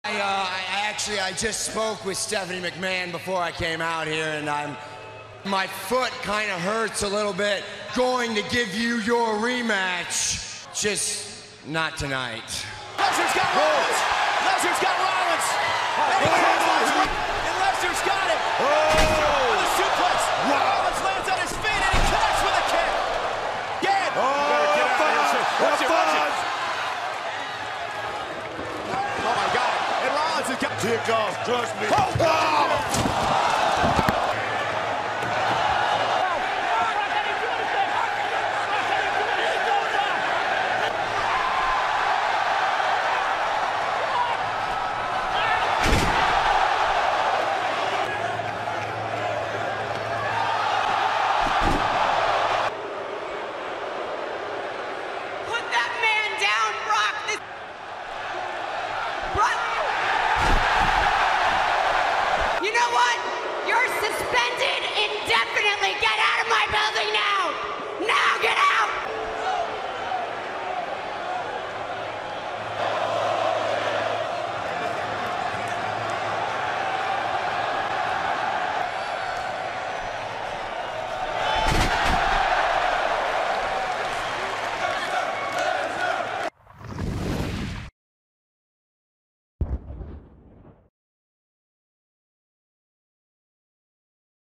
I just spoke with Stephanie McMahon before I came out here, and my foot kind of hurts a little bit. Going to give you your rematch, just not tonight. Lesnar's got Rollins. Lesnar's got Rollins. And Lesnar's got it. With a suplex. Rollins lands on his feet and he connects with a kick. Again. Watch it. Oh my God. And Rollins has got kick off, trust me. Oh,